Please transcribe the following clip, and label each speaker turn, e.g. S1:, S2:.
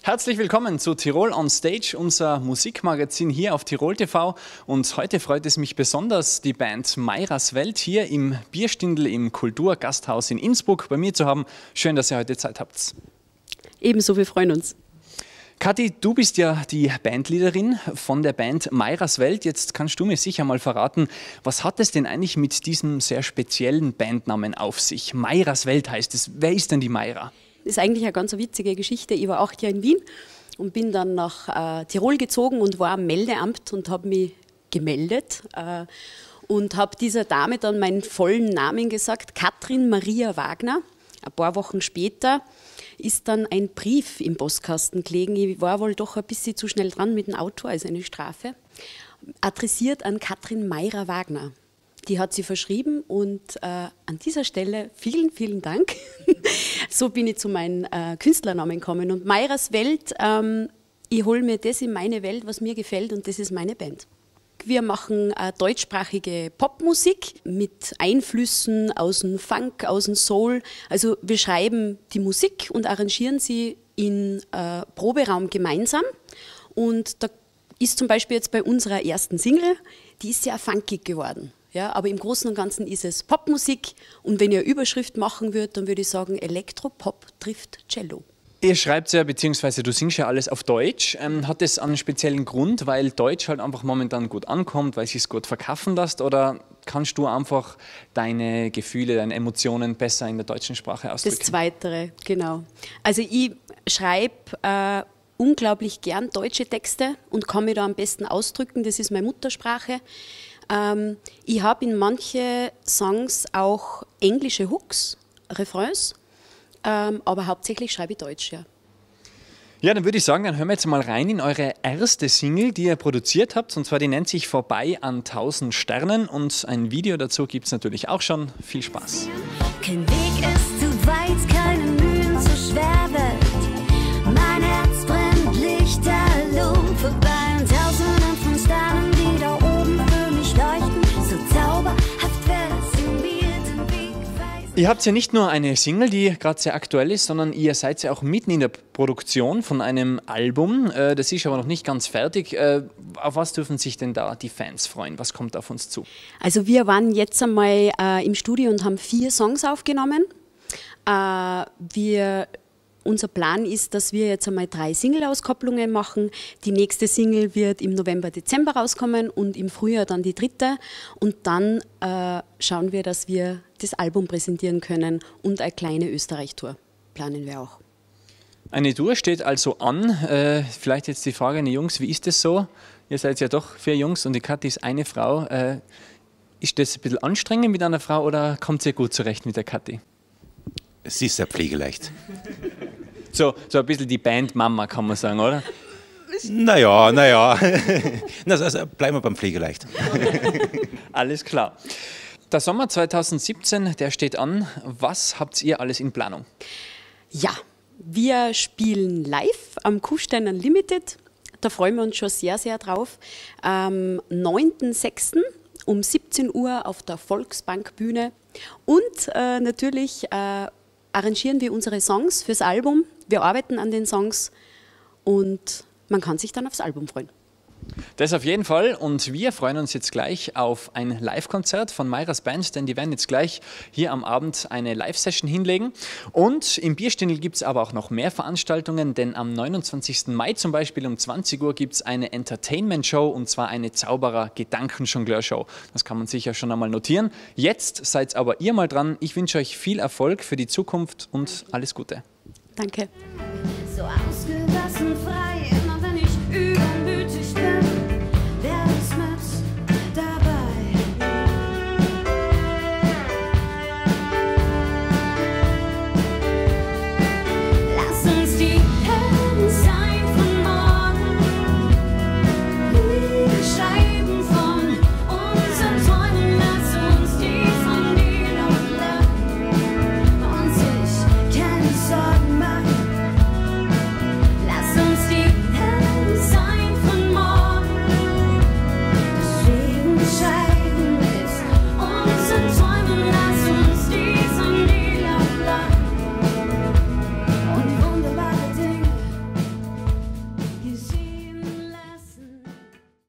S1: Herzlich willkommen zu Tirol on Stage, unser Musikmagazin hier auf Tirol TV. Und heute freut es mich besonders, die Band Mairas Welt hier im Bierstindl im Kulturgasthaus in Innsbruck bei mir zu haben. Schön, dass ihr heute Zeit habt.
S2: Ebenso, wir freuen uns.
S1: Kathi, du bist ja die Bandleaderin von der Band Mairas Welt. Jetzt kannst du mir sicher mal verraten, was hat es denn eigentlich mit diesem sehr speziellen Bandnamen auf sich? Mairas Welt heißt es. Wer ist denn die Maira?
S2: Das ist eigentlich eine ganz witzige Geschichte. Ich war 8 Jahre in Wien und bin dann nach Tirol gezogen und war am Meldeamt und habe mich gemeldet und habe dieser Dame dann meinen vollen Namen gesagt, Katrin Maria Wagner. Ein paar Wochen später ist dann ein Brief im Postkasten gelegen. Ich war wohl doch ein bisschen zu schnell dran mit dem Auto, also eine Strafe. Adressiert an Katrin Maira Wagner. Die hat sie verschrieben und an dieser Stelle vielen, vielen Dank. So bin ich zu meinem Künstlernamen gekommen. Und Mairas Welt, ich hole mir das in meine Welt, was mir gefällt, und das ist meine Band. Wir machen deutschsprachige Popmusik mit Einflüssen aus dem Funk, aus dem Soul. Also wir schreiben die Musik und arrangieren sie in Proberaum gemeinsam. Und da ist zum Beispiel jetzt bei unserer ersten Single, die ist sehr funkig geworden. Ja, aber im Großen und Ganzen ist es Popmusik, und wenn ihr eine Überschrift machen würdet, dann würde ich sagen, Elektropop trifft Cello.
S1: Ihr schreibt ja, beziehungsweise du singst ja alles auf Deutsch. Hat das einen speziellen Grund, weil Deutsch halt einfach momentan gut ankommt, weil es sich gut verkaufen lässt, oder kannst du einfach deine Gefühle, deine Emotionen besser in der deutschen Sprache ausdrücken?
S2: Das Zweitere, genau. Also ich schreibe unglaublich gern deutsche Texte und kann mich da am besten ausdrücken, das ist meine Muttersprache. Ich habe in manche Songs auch englische Hooks, Refrains, aber hauptsächlich schreibe ich Deutsch, ja.
S1: Ja, dann würde ich sagen, dann hören wir jetzt mal rein in eure erste Single, die ihr produziert habt. Und zwar, die nennt sich Vorbei an 1000 Sternen. Und ein Video dazu gibt es natürlich auch schon. Viel Spaß.
S3: Kein Weg ist zu weit, keine Mühen zu schwer wird. Mein Herz brennt lichterloh. Vorbei an Tausenden von Sternen, die da oben für mich leuchten. So zauberhaft versioniert den Weg weisen.
S1: Ihr habt ja nicht nur eine Single, die gerade sehr aktuell ist, sondern ihr seid ja auch mitten in der Produktion von einem Album. Das ist aber noch nicht ganz fertig. Auf was dürfen sich denn da die Fans freuen? Was kommt auf uns zu?
S2: Also wir waren jetzt einmal im Studio und haben 4 Songs aufgenommen. Unser Plan ist, dass wir jetzt einmal 3 Single-Auskopplungen machen. Die nächste Single wird im November, Dezember rauskommen und im Frühjahr dann die 3. Und dann schauen wir, dass wir das Album präsentieren können, und eine kleine Österreich-Tour planen wir auch.
S1: Eine Tour steht also an. Vielleicht jetzt die Frage an die Jungs, wie ist das so? Ihr seid ja doch 4 Jungs und die Kathi ist eine Frau. Ist das ein bisschen anstrengend mit einer Frau, oder kommt ihr gut zurecht mit der Kathi?
S4: Sie ist sehr pflegeleicht.
S1: So ein bisschen die Bandmama, kann man sagen, oder?
S4: Naja. Also bleiben wir beim Pflegeleicht.
S1: Alles klar. Der Sommer 2017, der steht an. Was habt ihr alles in Planung?
S2: Ja, wir spielen live am Kufstein Unlimited. Da freuen wir uns schon sehr, sehr drauf. Am 9.6. um 17 Uhr auf der Volksbankbühne. Und natürlich arrangieren wir unsere Songs fürs Album. Wir arbeiten an den Songs und man kann sich dann aufs Album freuen.
S1: Das auf jeden Fall, und wir freuen uns jetzt gleich auf ein Live-Konzert von Mairas Band, denn die werden jetzt gleich hier am Abend eine Live-Session hinlegen. Und im Bierstindl gibt es aber auch noch mehr Veranstaltungen, denn am 29. Mai zum Beispiel um 20 Uhr gibt es eine Entertainment-Show, und zwar eine Zauberer-Gedankenjongleur-Show. Das kann man sich ja schon einmal notieren. Jetzt seid aber ihr mal dran. Ich wünsche euch viel Erfolg für die Zukunft und alles Gute.
S2: Danke.
S3: So ausgelassen frei.